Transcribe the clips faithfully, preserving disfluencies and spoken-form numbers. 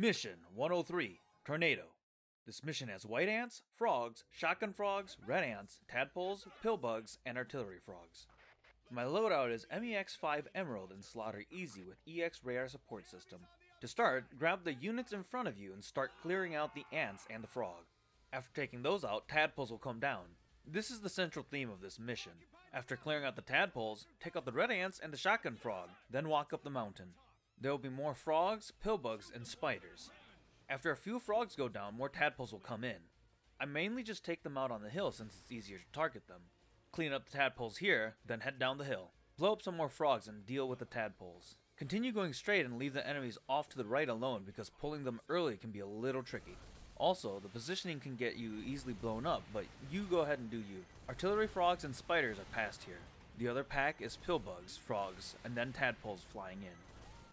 Mission one oh three, Tornado. This mission has white ants, frogs, shotgun frogs, red ants, tadpoles, pillbugs, and artillery frogs. My loadout is M E X five Emerald and Slaughter Easy with E X Radar support system. To start, grab the units in front of you and start clearing out the ants and the frog. After taking those out, tadpoles will come down. This is the central theme of this mission. After clearing out the tadpoles, take out the red ants and the shotgun frog, then walk up the mountain. There will be more frogs, pillbugs, and spiders. After a few frogs go down, more tadpoles will come in. I mainly just take them out on the hill since it's easier to target them. Clean up the tadpoles here, then head down the hill. Blow up some more frogs and deal with the tadpoles. Continue going straight and leave the enemies off to the right alone because pulling them early can be a little tricky. Also, the positioning can get you easily blown up, but you go ahead and do you. Artillery frogs and spiders are past here. The other pack is pillbugs, frogs, and then tadpoles flying in.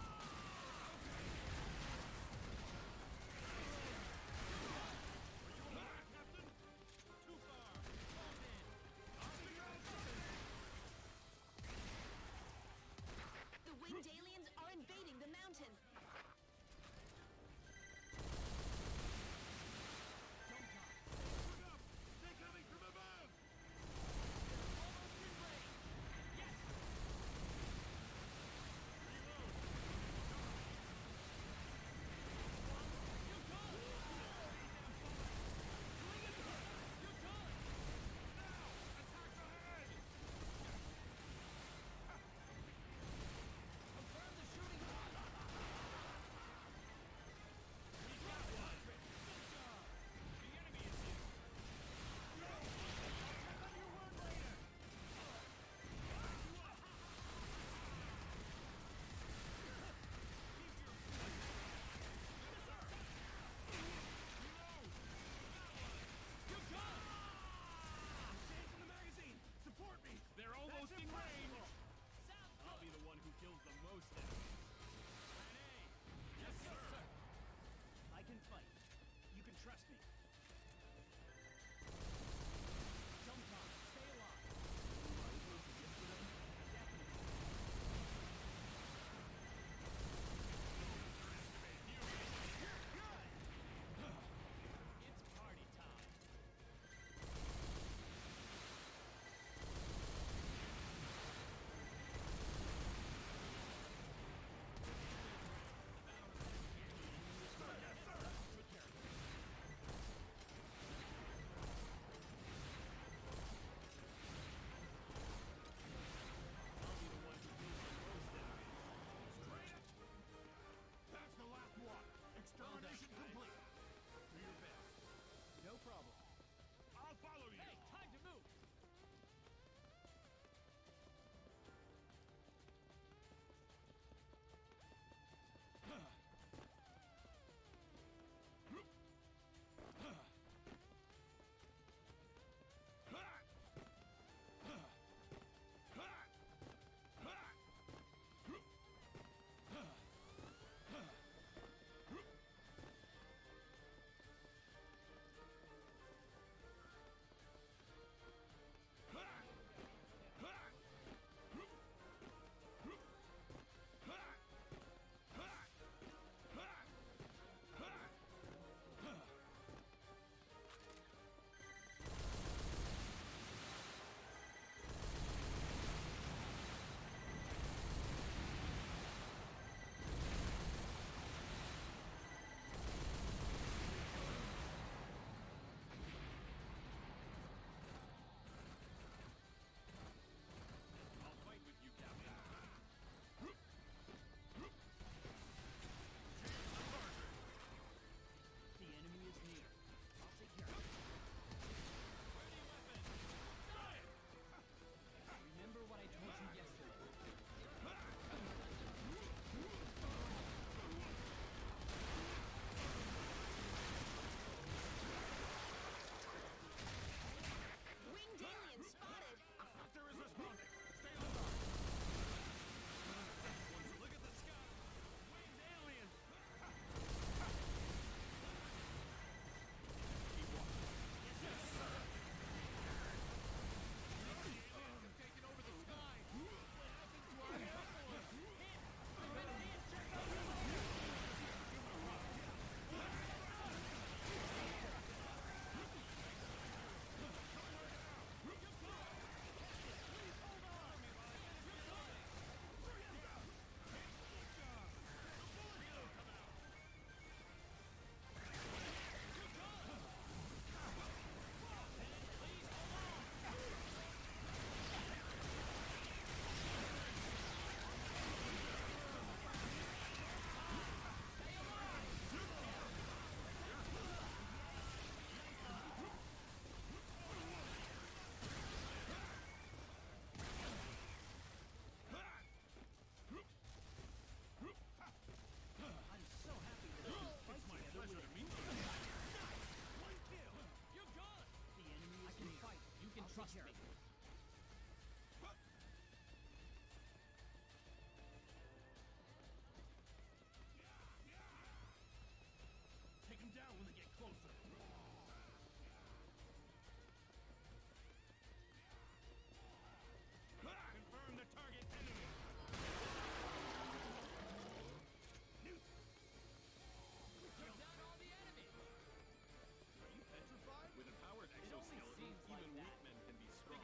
The winged aliens are invading the mountain. They're almost in range! I'll be the one who kills the most of them. Yes, sir! I can fight. You can trust me. Jump on, stay alive. It's party time. Extermination complete. Do your best. No problem. I'll follow you. Hey, time to move. Trust me. Take him down when they get closer. Confirm the target enemy. Newt. We took down all the enemies. Are you petrified? With a powered exoskeleton, even weak men can be strong.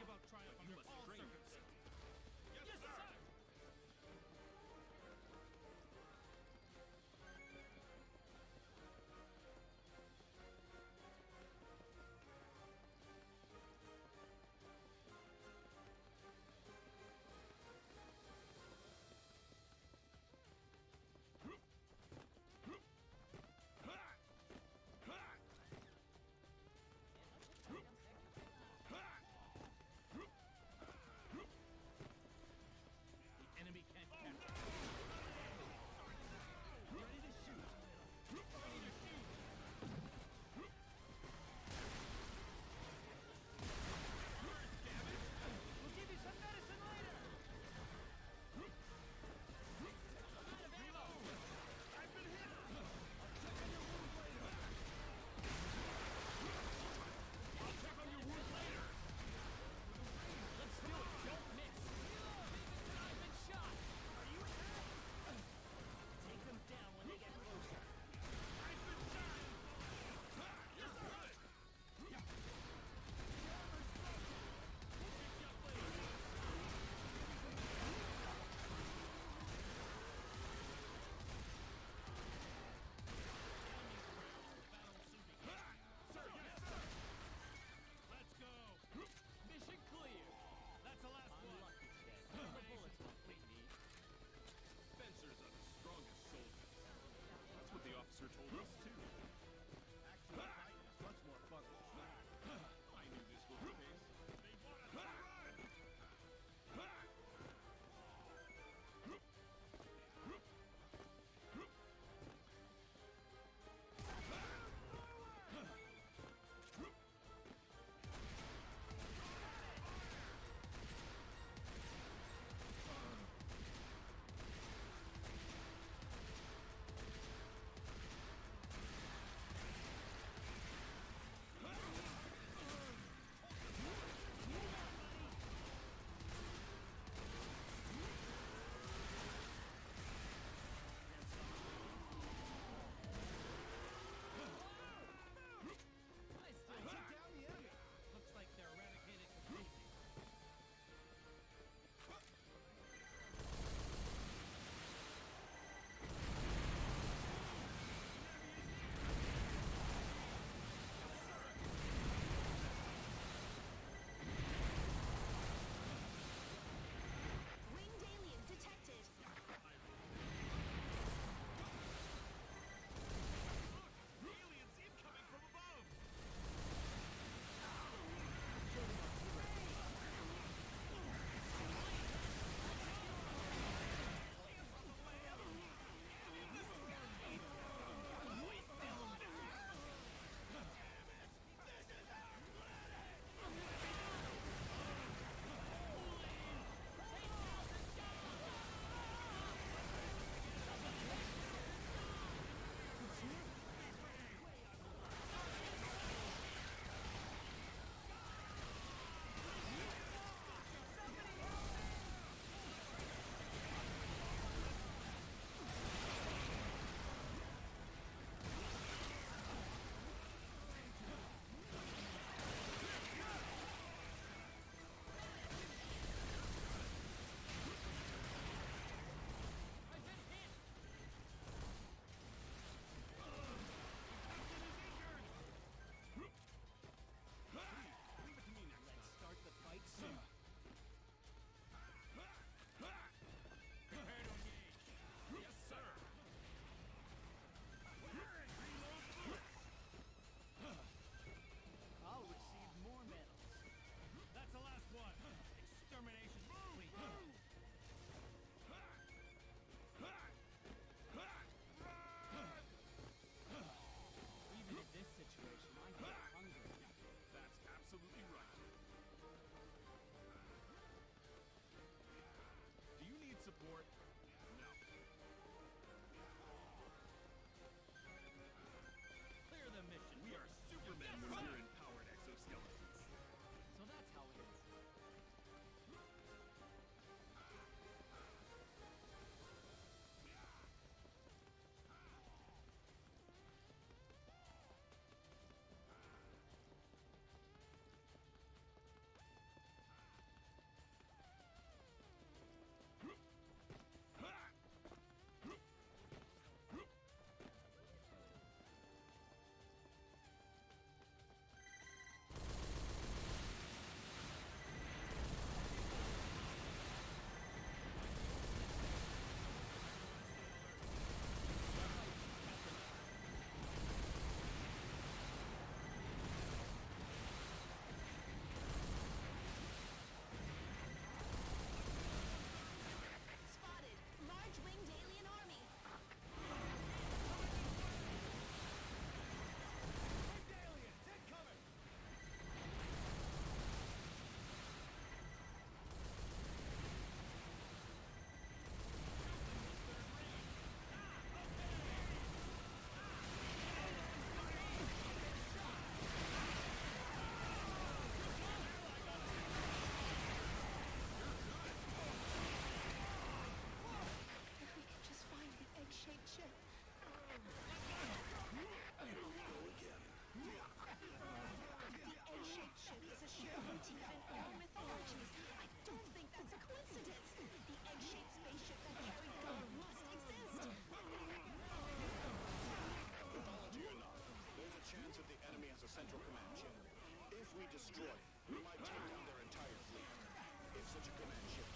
sport? No. Clear the mission. We are Supermen when we're in powered exoskeletons. So that's how it is. Spotted! Large winged alien army! Winged aliens, incoming! If we could just find the egg-shaped ship. The egg-shaped ship is a shared motif in all mythologies. I don't think that's a coincidence. The egg-shaped spaceship that carried God must exist. Mythology or not, there's a chance that the enemy has a central command ship. If we destroy it, we might take down their entire fleet. If such a command ship